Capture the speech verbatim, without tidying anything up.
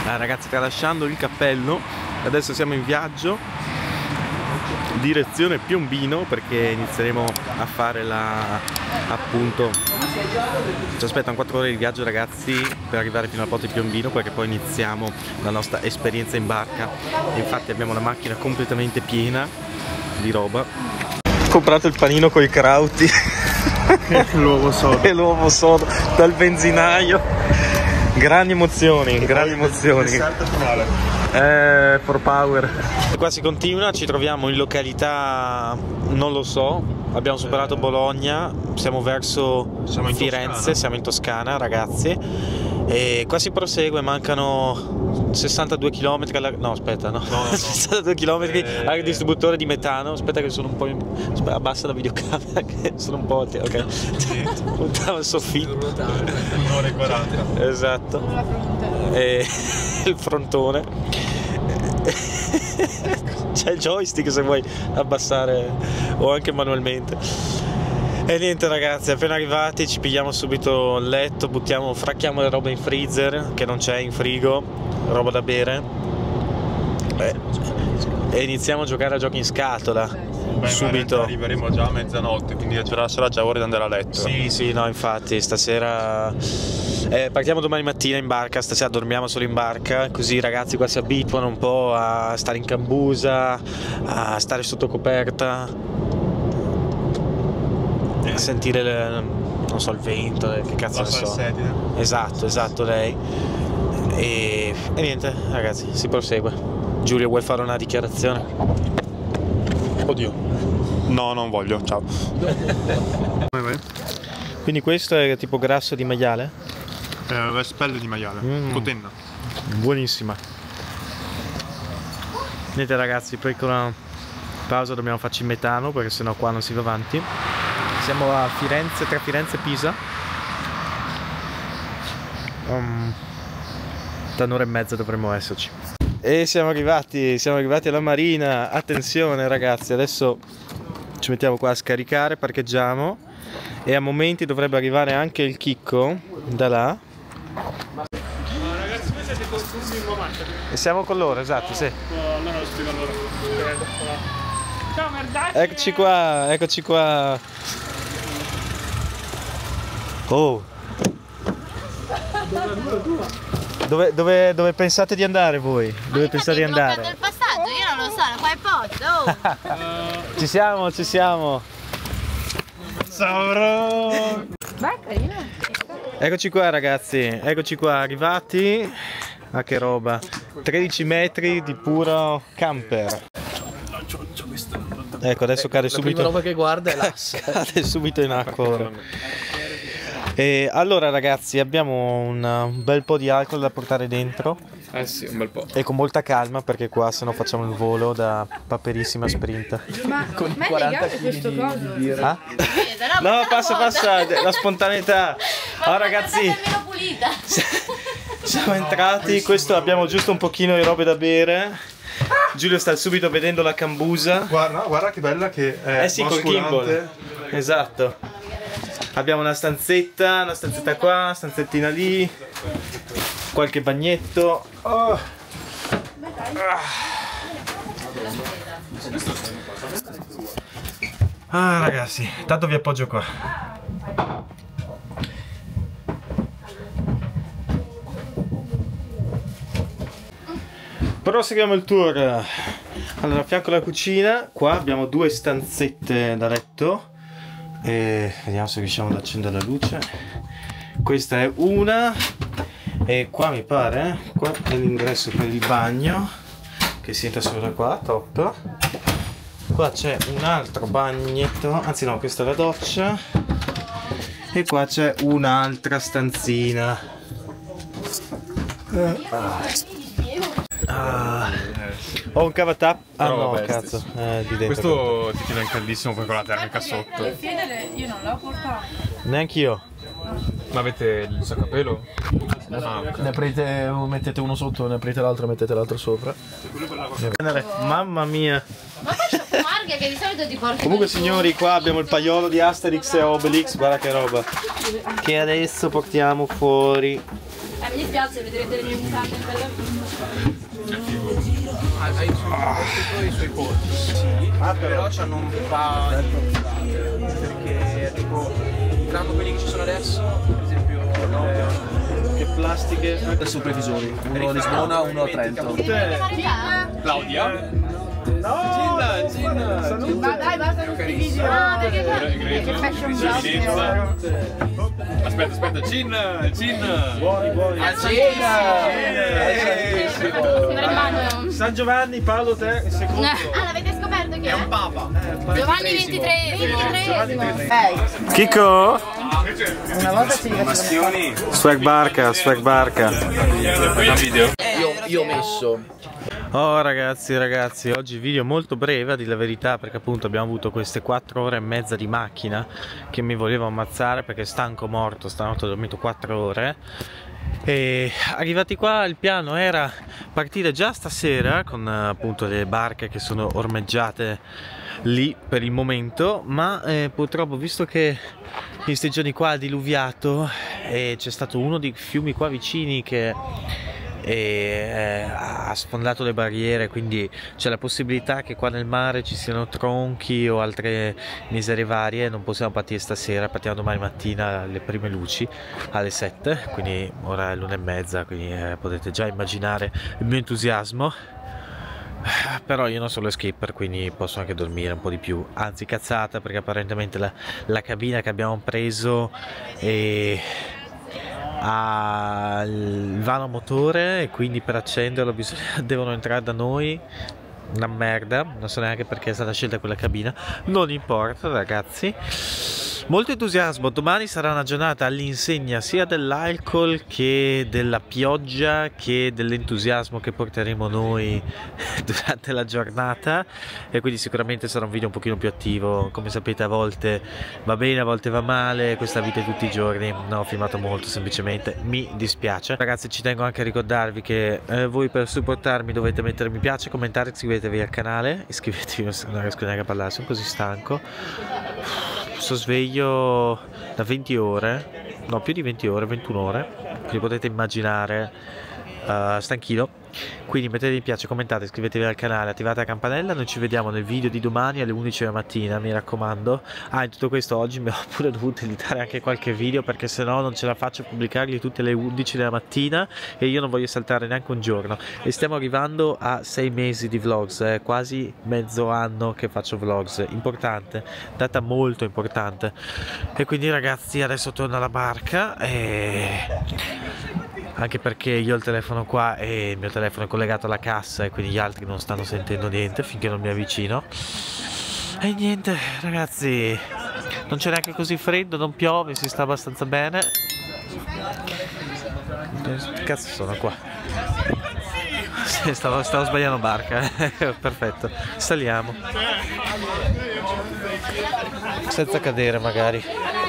Ah, ragazzi, tralasciando il cappello, adesso siamo in viaggio direzione Piombino, perché inizieremo a fare la, appunto, ci aspettano quattro ore di viaggio, ragazzi, per arrivare fino al porto di Piombino, perché poi iniziamo la nostra esperienza in barca. Infatti abbiamo la macchina completamente piena di roba. Ho comprato il panino con i crauti e l'uovo sodo e l'uovo sodo dal benzinaio. Grandi emozioni, grandi emozioni. Eh, for power. Qua si continua, ci troviamo in località, non lo so, abbiamo superato Bologna, siamo verso siamo in Firenze, Toscana. siamo in Toscana, ragazzi. E qua si prosegue, mancano sessantadue chilometri alla... no aspetta, no, no, no. sessantadue chilometri eh, al distributore di metano. Aspetta che sono un po' in... aspetta, abbassa la videocamera che sono un po', ok, puntavo il soffitto. un'ora e quaranta. Esatto. E il frontone. C'è il joystick se vuoi abbassare o anche manualmente. E niente, ragazzi, appena arrivati ci pigliamo subito il letto, buttiamo, fracchiamo le robe in freezer che non c'è in frigo, roba da bere, e, e iniziamo a giocare a giochi in scatola. Beh, subito arriveremo già a mezzanotte, quindi sarà già ora di andare a letto. Sì, sì, no, infatti stasera eh, partiamo domani mattina in barca, stasera dormiamo solo in barca, così i ragazzi qua si abituano un po' a stare in cambusa, a stare sotto coperta, a sentire le, non so, il vento, che cazzo ne so. Esatto, esatto, lei. E, e niente, ragazzi, si prosegue. Giulio, vuoi fare una dichiarazione? Oddio. No, non voglio, ciao. Quindi questo è tipo grasso di maiale? Eh, vespello di maiale, mm. cotenna. Buonissima. Niente, ragazzi, poi con una pausa dobbiamo farci il metano, perché sennò qua non si va avanti. Siamo a Firenze, tra Firenze e Pisa. Um, da un'ora e mezza dovremmo esserci. E siamo arrivati, siamo arrivati alla marina. Attenzione, ragazzi, adesso ci mettiamo qua a scaricare, parcheggiamo e a momenti dovrebbe arrivare anche il chicco da là. Ragazzi, voi siete con in Romagna. E siamo con loro, esatto, sì. Allora lo spiego a loro. Ciao, merdacci. Eccoci qua, eccoci qua. Oh. Dove, dove, dove pensate di andare voi? Dove pensate di andare? Il passaggio, io non lo so, qua è posto. Oh. Ci siamo, ci siamo. Ciao. Beh, carino. Eccoci qua, ragazzi, eccoci qua, arrivati. Ma che roba, tredici metri di puro camper. Ecco, adesso cade subito. La prima roba che guarda è l'asse. Cade subito in acqua ora. E allora, ragazzi, abbiamo un, un bel po' di alcol da portare dentro. Eh sì, un bel po'. E con molta calma, perché qua se no facciamo il volo da paperissima sprint. Ma con ma è legato questo coso? Ah? No, passa, passa, la spontaneità. Oh, ragazzi, siamo entrati, questo abbiamo giusto un pochino di robe da bere. Giulio sta subito vedendo la cambusa. Guarda, guarda che bella che è. Eh sì, col gimbal. Esatto. Abbiamo una stanzetta, una stanzetta qua, una stanzettina lì, qualche bagnetto. Oh. Ah, ragazzi, tanto vi appoggio qua. Proseguiamo il tour. Allora, a fianco alla cucina, qua abbiamo due stanzette da letto. E vediamo se riusciamo ad accendere la luce. Questa è una. E qua mi pare, qua è l'ingresso per il bagno, che si entra solo da qua, top. Qua c'è un altro bagnetto, anzi no, questa è la doccia. E qua c'è un'altra stanzina. Ah. Ho un cavatap. Ah no, cazzo, eh, di dentro. Questo ti tiene caldissimo poi con la termica sotto. Le fedele io non l'ho portato. Neanch'io. Ma avete il sacco a pelo? Ah, okay. Ne aprite, mettete uno sotto, ne aprite l'altro e mettete l'altro sopra. Mamma mia. Ma poi c'è Marghe che di solito ti porta. Comunque, signori, qua abbiamo il paiolo di Asterix e Obelix, guarda che roba. Che adesso portiamo fuori. mi dispiace, vedrete le mie mutande in bella Ah, hai i suoi, i suoi polsi. Sì, ah, però c'hanno un paio di puntate. Perché tipo, tranne quelli che ci sono adesso, per esempio, no, che plastiche. Adesso previsori, uno a Lisbona, uno a Trento. Claudia? No, Gin, Gin, Ma dai, basta tutti i video. Ah, perché che fashion blog. Aspetta, aspetta, Gin, Gin. buoni, buoni. A cena! Me lo immagino. San Giovanni, Paolo te, il secondo. Ah, l'avete scoperto chi è? È un papa. Giovanni ventitreesimo. Chico? Una volta ci Maschioni. Swag barca, swag barca. Video. Io, io ho messo. Oh ragazzi, ragazzi, oggi video molto breve a dire la verità, perché appunto abbiamo avuto queste quattro ore e mezza di macchina che mi volevo ammazzare perché stanco morto, stanotte ho dormito quattro ore. E arrivati qua il piano era partire già stasera con appunto le barche che sono ormeggiate lì per il momento, ma eh, purtroppo visto che in questi giorni qua ha diluviato e c'è stato uno dei fiumi qua vicini che e eh, ha sfondato le barriere, quindi c'è la possibilità che qua nel mare ci siano tronchi o altre miserie varie. Non possiamo partire stasera, partiamo domani mattina alle prime luci alle sette, quindi ora è l'una e mezza, quindi eh, potete già immaginare il mio entusiasmo. Però io non sono lo skipper, quindi posso anche dormire un po' di più, anzi cazzata, perché apparentemente la, la cabina che abbiamo preso è ha il vano motore e quindi per accenderlo bisogna, devono entrare da noi. Una merda, non so neanche perché è stata scelta quella cabina, non importa ragazzi. Molto entusiasmo, domani sarà una giornata all'insegna sia dell'alcol che della pioggia che dell'entusiasmo che porteremo noi durante la giornata, e quindi sicuramente sarà un video un pochino più attivo. Come sapete a volte va bene, a volte va male, questa vita è tutti i giorni. No, ho filmato molto, semplicemente mi dispiace. Ragazzi, ci tengo anche a ricordarvi che eh, voi per supportarmi dovete mettere mi piace, commentare, iscrivetevi al canale, iscrivetevi, non riesco neanche a parlare, sono così stanco. Sto sveglio da venti ore, no più di venti ore, ventuno ore, quindi potete immaginare uh, stanchino. Quindi mettete mi piace, commentate, iscrivetevi al canale, attivate la campanella. Noi ci vediamo nel video di domani alle undici della mattina, mi raccomando. Ah, in tutto questo oggi mi ho pure dovuto editare anche qualche video, perché se no non ce la faccio a pubblicarli tutte le undici della mattina e io non voglio saltare neanche un giorno. E stiamo arrivando a sei mesi di vlogs, eh, quasi mezzo anno che faccio vlogs. Importante, data molto importante. E quindi ragazzi adesso torno alla barca e... anche perché io ho il telefono qua e il mio telefono è collegato alla cassa e quindi gli altri non stanno sentendo niente finché non mi avvicino. E niente ragazzi, non c'è neanche così freddo, non piove, si sta abbastanza bene. Che cazzo sono qua? Sì, stavo, stavo sbagliando barca. Perfetto, saliamo senza cadere magari.